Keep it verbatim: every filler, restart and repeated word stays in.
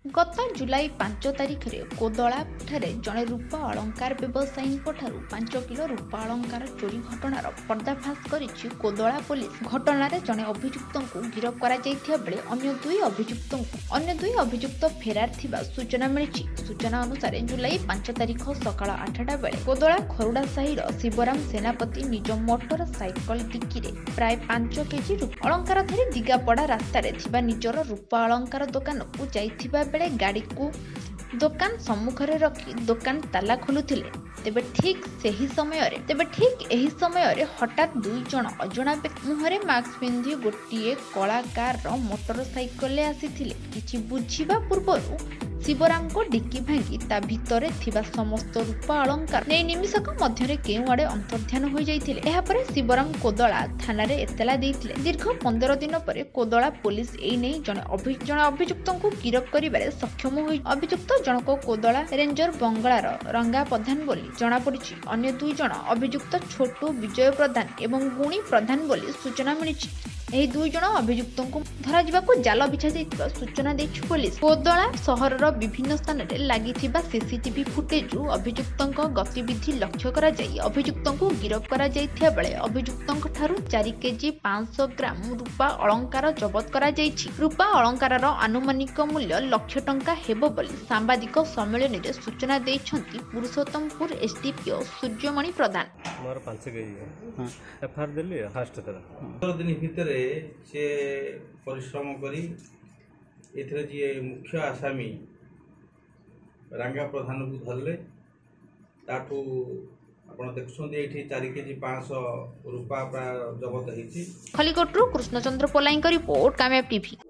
गत जुलाई पांच तारिख में कोदला ठारे जड़े रूपा अलंकार व्यवसायी पांच किलो रूपा अलंकार चोरी घटनार पर्दाफाश करिछि कोदला पुलिस। घटनार जड़े अभियुक्त को गिरफ्त करा बेले अन्य दुई अभियुक्त अन्य दुई अभियुक्त फेरार थिबा सूचना मिली। सूचना अनुसार जुलाई पांच तारिख सकाळ आठटा बेले कोदला खरुड़ा साहिर शिवराम सेनापति निज मोटर साइकल डिक्की रे प्राय पांच केजी रूपा अलंकार धरी दिगापड़ा रास्तार थिबा निजर रूपा अलंकार दुकान को जाइथिबा बेले गाड़ी को दुकान सम्मुख रे रखी दुकान ताला खोलुथिले। तेबे ठीक सही समय रे तेबे ठीक एही समय रे हठात दुई जण अजଣା व्यक्ति मुहरे मास्क पिंधि गोटिए कला कार रो मोटरसाइकल ले आसीथिले। किछि बुझिबा पूर्वरु शिवराम को डिक्की भांगी ता भितरे थिबा समस्त रूपा अलंकार नै निमिषक मध्यरे केउ आडे अंतर्ध्यान होई जाइथिले। एहा परे शिवराम कोदला थाना रे एतला देइथिले। दीर्घ पंद्रह दिन परे कोदला पुलिस एई नै जने अभियुक्त अभियुक्त को गिरफ्त करिबारे सक्षम होई। अभियुक्त जनक कोदला रेंजर बंगलार रंगा प्रधान बोली जना पड़िछि। अन्य दुई जण अभियुक्त छोटू विजय प्रधान एवं गुणी प्रधान बोली सूचना मिलिछि। एही दुई जण अभियुक्त को धरा जिबाको जाल बिछा जाइतिबा सूचना दैछि पुलिस। कोदला सहरर विभिन्न स्थान रे लागिथिबा सीसीटीवी फुटेजु अभियुक्तक गतिविधि लक्ष्य करा जाई अभियुक्त को गिरफ्त करा जाइथिया बेले अभियुक्तक ठारू चार केजी पाँच सौ ग्राम रूपा अलंकार जबत करा जाइछि। रूपा अलंकारर आनुमानिक मूल्य लक्ष टंका हेबो बोली सांबादिक सम्मेलन रे सूचना दैछंती पुरुषोत्तमपुर एसडीपीओ सूर्यमणि प्रधान। मोर पाँच केजी एफआर देली फास्ट थरा पंद्रह दिन भितर से परिश्रम करी एथरे जे मुख्य आसामी रंगा प्रधान को धरले ताठू आपण देखछों एठी चार केजी पाँच सौ रूपा जबत होईछि। खलीकोटरू कृष्णचंद्र पोलाई रिपोर्ट कामयाब टीवी।